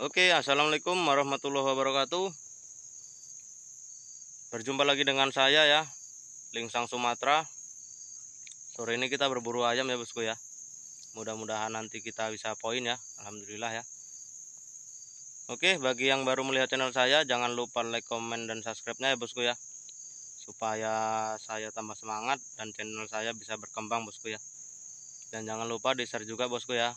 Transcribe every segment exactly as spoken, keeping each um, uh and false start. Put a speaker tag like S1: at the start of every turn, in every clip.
S1: Oke, assalamualaikum warahmatullahi wabarakatuh. Berjumpa lagi dengan saya ya, Lingsang Sumatera. Sore ini kita berburu ayam ya bosku ya. Mudah-mudahan nanti kita bisa poin ya, alhamdulillah ya. Oke, bagi yang baru melihat channel saya, jangan lupa like, komen, dan subscribe-nya ya bosku ya, supaya saya tambah semangat dan channel saya bisa berkembang bosku ya. Dan jangan lupa di share juga bosku ya.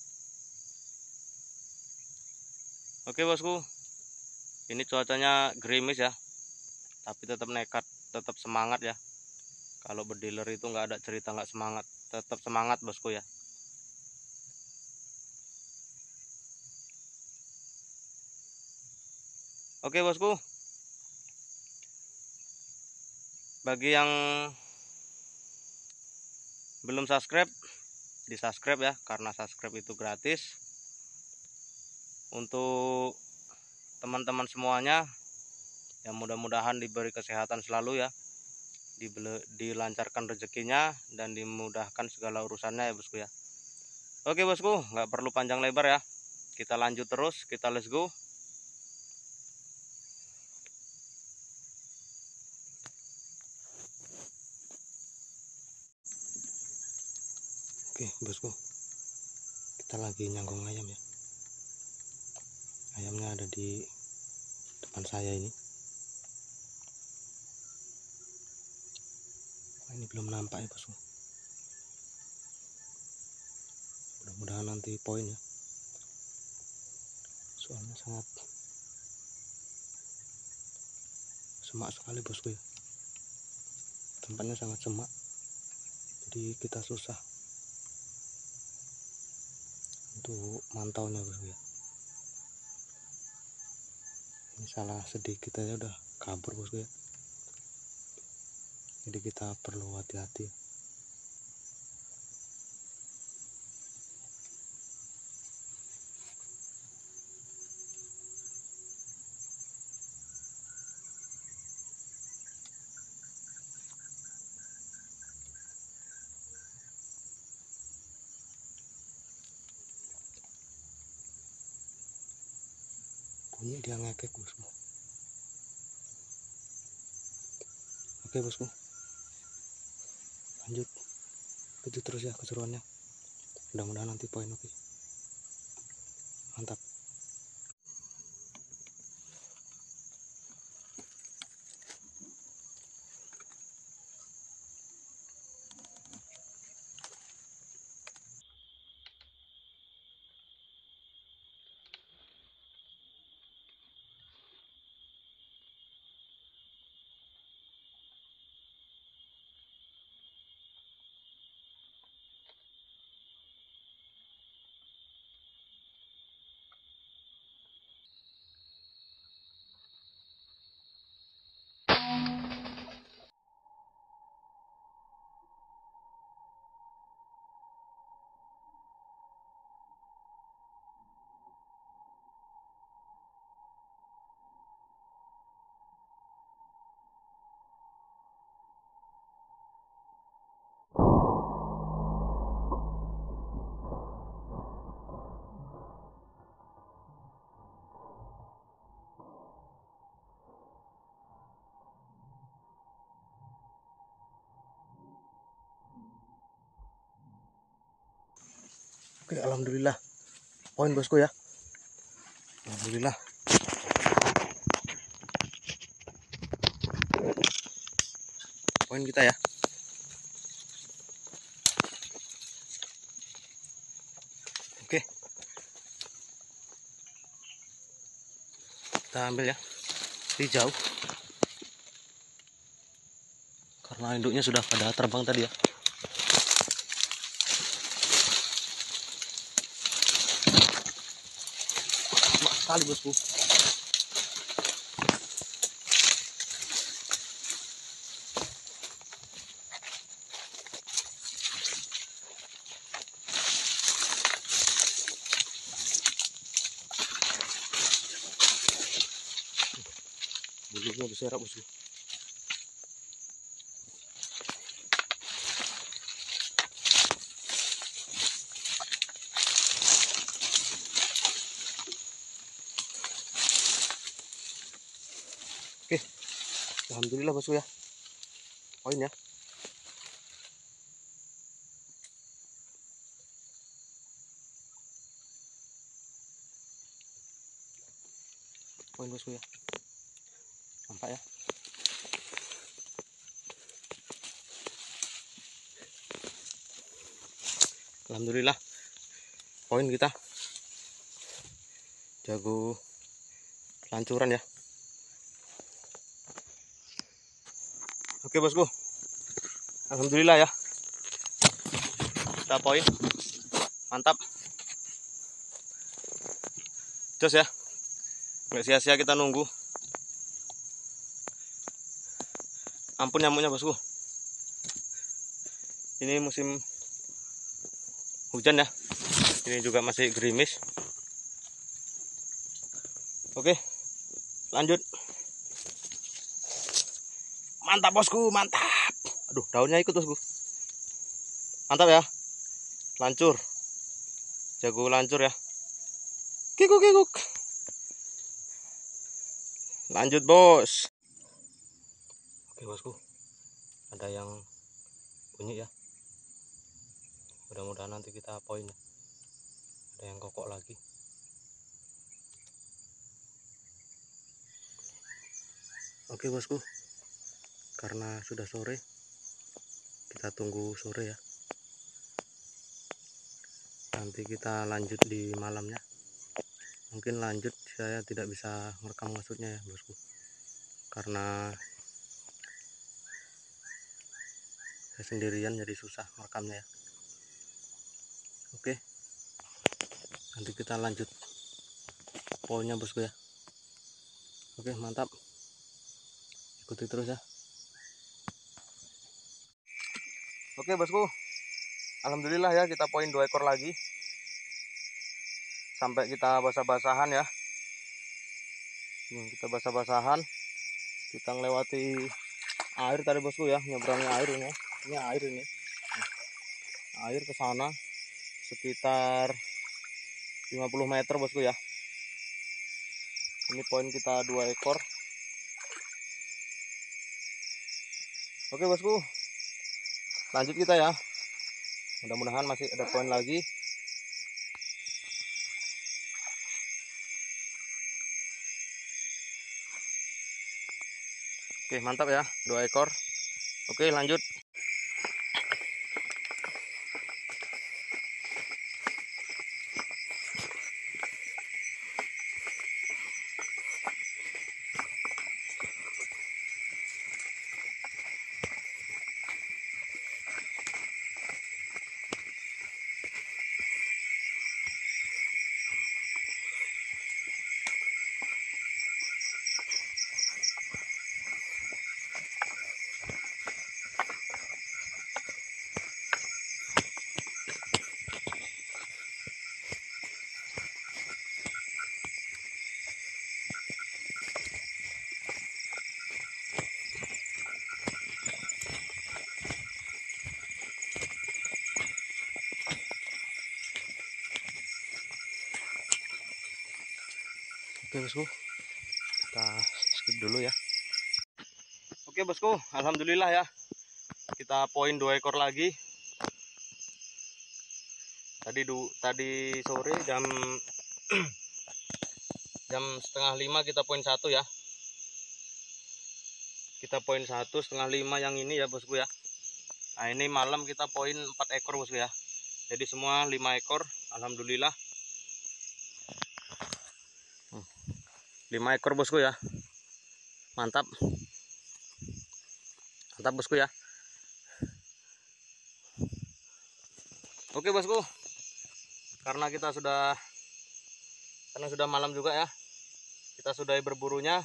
S1: Oke bosku, ini cuacanya gerimis ya, tapi tetap nekat, tetap semangat ya. Kalau berdealer itu nggak ada cerita nggak semangat, tetap semangat bosku ya. Oke bosku, bagi yang belum subscribe, di subscribe ya, karena subscribe itu gratis. Untuk teman-teman semuanya, yang mudah-mudahan diberi kesehatan selalu ya, dilancarkan rezekinya dan dimudahkan segala urusannya ya bosku ya. Oke bosku, nggak perlu panjang lebar ya, kita lanjut terus, kita let's go. Oke bosku, kita lagi nyangkong ayam ya. Ayamnya ada di depan saya ini. Ini belum nampak ya bosku. Mudah-mudahan nanti poin ya. Soalnya sangat semak sekali bosku ya. Tempatnya sangat semak, jadi kita susah untuk mantaunya bosku ya. Ini salah sedikit aja udah kabur bosku ya, jadi kita perlu hati-hati ya. Bunyi dia ngekek bosku. Oke bosku, lanjut lanjut terus ya keseruannya. Mudah-mudahan nanti poin. Oke, mantap. Oke, alhamdulillah poin bosku ya. Alhamdulillah. Poin kita ya. Oke, kita ambil ya, di jauh karena induknya sudah pada terbang tadi ya. Mak sekali bosku. Bulunya berserak bosku. Alhamdulillah bosku ya, poin ya. Poin bosku ya, nampak ya. Alhamdulillah poin kita jago lancuran ya. Oke bosku, alhamdulillah ya, kita poin, mantap, jos ya, nggak sia-sia kita nunggu. Ampun nyamuknya bosku, ini musim hujan ya, ini juga masih gerimis. Oke lanjut, mantap bosku, mantap. Aduh daunnya ikut bosku, mantap ya, lancur, jago lancur ya, kikuk kikuk. Lanjut bos. Oke bosku, ada yang bunyi ya, mudah-mudahan nanti kita poin ya. Ada yang kokok lagi. Oke bosku, karena sudah sore, kita tunggu sore ya, nanti kita lanjut di malamnya. Mungkin lanjut saya tidak bisa merekam maksudnya ya bosku, karena saya sendirian jadi susah merekamnya ya. Oke, nanti kita lanjut poinnya bosku ya. Oke mantap, ikuti terus ya. Oke bosku, alhamdulillah ya, kita poin dua ekor lagi. Sampai kita basah-basahan ya. Nih, kita basah-basahan, kita melewati air tadi bosku ya, nyeberangi air ini. Ini air ini. Nih, air ke sana sekitar lima puluh meter bosku ya. Ini poin kita dua ekor. Oke bosku, lanjut kita ya. Mudah-mudahan masih ada poin lagi. Oke mantap ya, dua ekor. Oke lanjut. Oke bosku, kita skip dulu ya. Oke bosku, alhamdulillah ya, kita poin dua ekor lagi. Tadi du, tadi sore jam jam setengah lima kita poin satu ya. Kita poin satu setengah lima yang ini ya bosku ya. Nah ini malam kita poin empat ekor bosku ya. Jadi semua lima ekor, alhamdulillah. lima ekor bosku ya, mantap, mantap bosku ya. Oke bosku, karena kita sudah karena sudah malam juga ya, kita sudahi berburunya.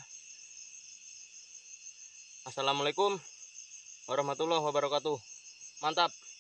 S1: Assalamualaikum warahmatullahi wabarakatuh. Mantap.